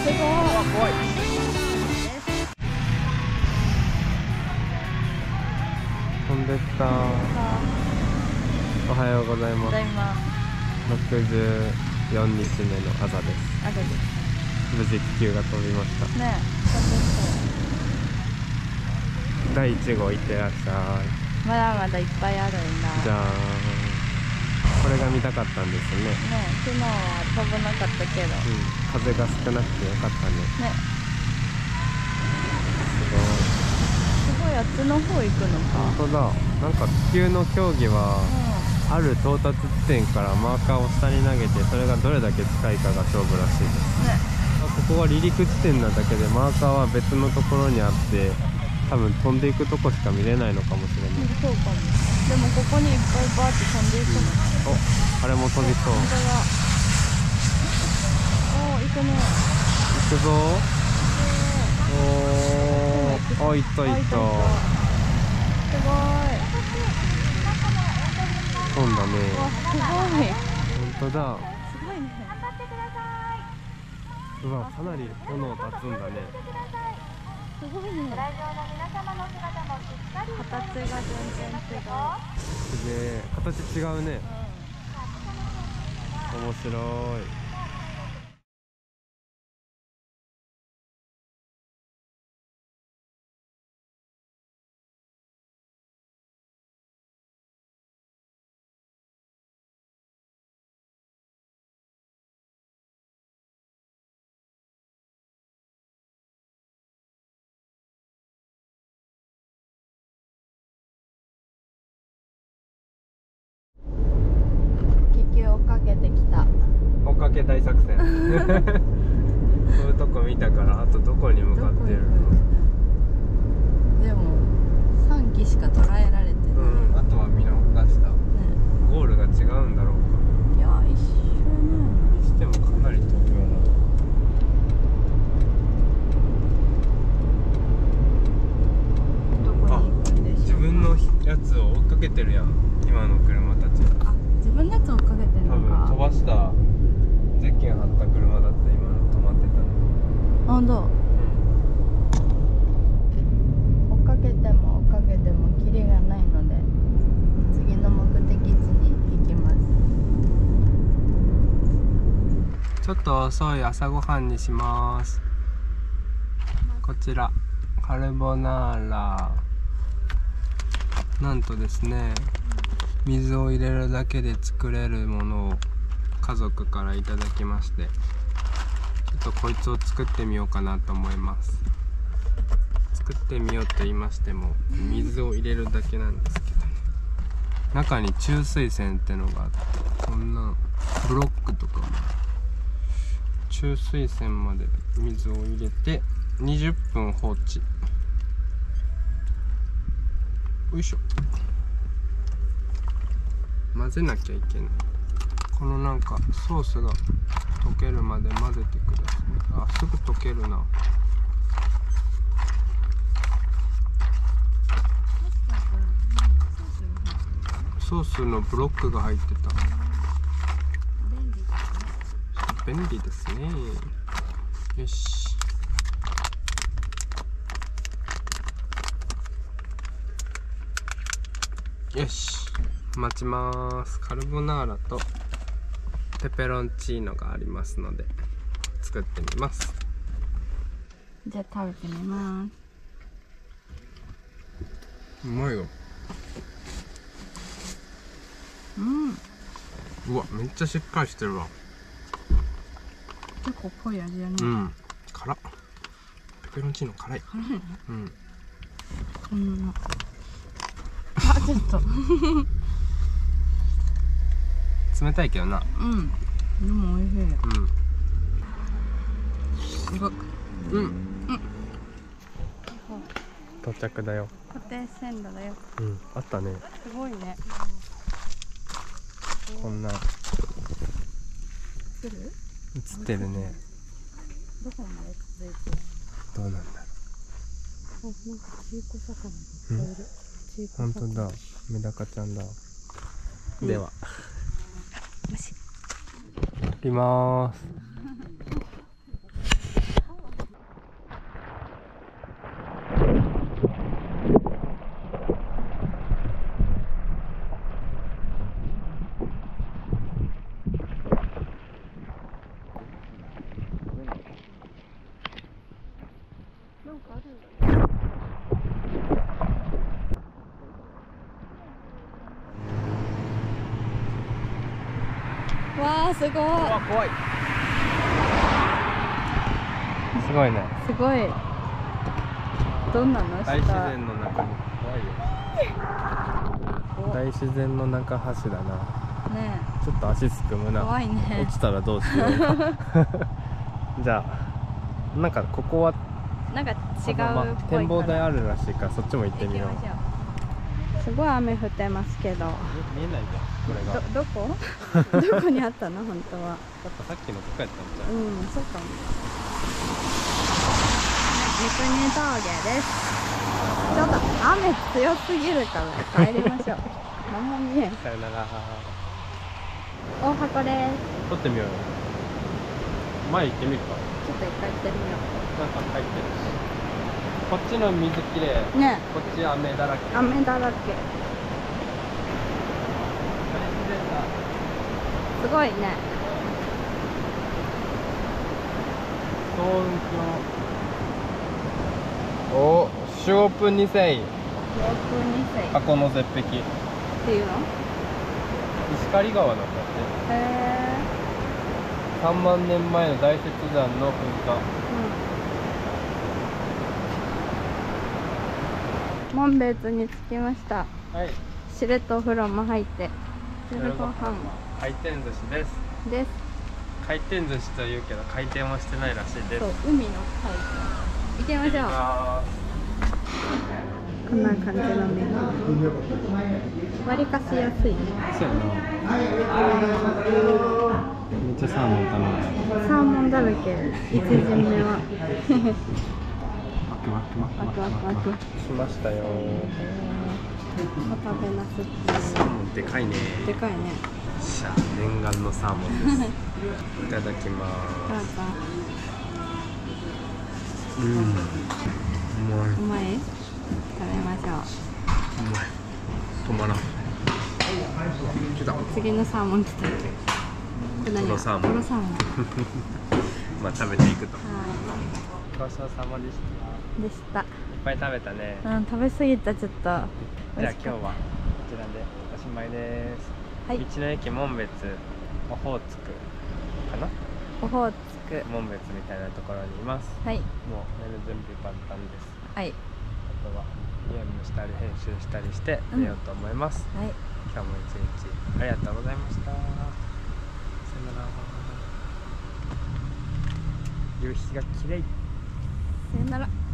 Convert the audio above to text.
怖い。飛んでった。おはようございます。64日目の朝です。無事気球が飛びましたね。第1号いってらっしゃい。 まだまだいっぱいあるんだ。 じゃーん。これが見たかったんですね。 昨日は飛ばなかったけど、 風が少なくてよかったね。 すごいあっちの方行くのか。 本当だ。なんか気球の競技は、ある到達地点からマーカーを下に投げて、それがどれだけ近いかが勝負らしいです。ここは離陸地点なだけでマーカーは別のところにあって、多分飛んでいくとこしか見れないのかもしれない。 そうかも。でもここにいっぱいバーって飛んでいくの。 あれも飛びそう。 本当だ。行くね。 行くぞ。行った行った。 すごい。 飛んだね。 すごい。 本当だ。 すごいね。 うわ、かなり炎立つんだね。 すごいね。形が全然違う。 すげえ、形違うね。面白い。 追っかけてきた。 追っかけ大作戦。そういうとこ見たから、あとどこに向かってるの？ でも3機しか捉えられてない。 あとは見逃した。ゴールが違うんだろうか。 いや、一緒ね。 にしてもかなり飛ぶよな。 どこに行くんでしょう。 自分のやつを追っかけてるやん、今の車たち。 自分のやつ追っかけてるのか。 多分飛ばしたゼッケン貼った車だった今の止まってたの。 本当。追っかけても追っかけてもキリがないので、次の目的地に行きます。 ちょっと遅い朝ごはんにします。こちらカルボナーラ。なんとですね、水を入れるだけで作れるものを家族からいただきまして、ちょっとこいつを作ってみようかなと思います。作ってみようと言いましても、水を入れるだけなんですけどね、中に注水栓ってのがあって、こんなブロックとかも注水栓まで水を入れて20分放置。よいしょ。混ぜなきゃいけない。このなんかソースが溶けるまで混ぜてください。すぐ溶けるな。ソースのブロックが入ってた。便利ですね。よし。よし。待ちます。カルボナーラとペペロンチーノがありますので作ってみます。 じゃあ食べてみます。 うまいよ。うわ、めっちゃしっかりしてるわ。 結構濃い味やね。 辛っ。ペペロンチーノ辛い。 辛いね。こんな。ちょっと。 冷たいけどな。 でも美味しい。 到着だよ。 固定線路だよ。 あったね。 すごいね。 こんな。映ってるね。 どこまで続いてる？ どうなんだろう。 なんか中古魚がいっぱいいる。 本当だ。メダカちゃんだ。では。行きまーす。 わーすごい。 怖い。すごいね。 すごい。どんなの？ 大自然の中に怖いよ。大自然の中橋だな。 ねちょっと足すくむえ、 な。 怖いね。 落ちたらどうしよう。じゃあなんかここはなんか違うっぽいから展望台あるらしいからそっちも行ってみよう。 行きましょう。すごい雨降ってますけど。 見えないじゃんこれが。 どこ？どこにあったの本当は。 やっぱさっきのとこやったんじゃん。 そうかも。三国峠です。ちょっと雨強すぎるから帰りましょう。何も見えん。 さよなら。 大箱です。 撮ってみようよ。前行ってみるか。 ちょっと一回行ってみよなんか入ってるし。こっちの水きれい。 う。ねこっち雨だらけ。 え、雨だらけ。すごいね。 騒音お、シュオープン2000 オープン2世箱の絶壁。 っていうの？ 石狩川なんだって。 へえ。 3万年前の大雪山の噴火。 紋別に着きました。 はい。 しれっとお風呂も入って夜ご飯回転寿司です。 です。 回転寿司というけど回転はしてないらしいです。 そう、海の回転。行きましょう。こんな感じのメニュー。割りかし安いね。 そうやな。めっちゃサーモン頼んだ。 サーモンだらけ。1巡目はワクワクワクしましたよ。 お食べなすっていうサーモンでかいね。 でかいね。 しゃ、念願のサーモンです。いただきまどうす。 ぞ。 うまい。 うまい？食べましょう。 うまい。止まらん。来た。 次のサーモン来た。これ何？ トロサーモントロサーモン。 まあ食べていくと。 はごちそうさまでした。 い。でした。 いっぱい食べたね。 食べ過ぎたちょっと。 じゃあ今日はこちらでおしまいです。 はい。 道の駅紋別オホーツクかな。 オホーツク。 紋別みたいなところにいます。 はい。 もう寝る準備万端です。 はい。 あとはゲームしたり編集したりして寝ようと思います。 はい。 今日も一日ありがとうございました。さよなら。夕日が綺麗。 さよなら。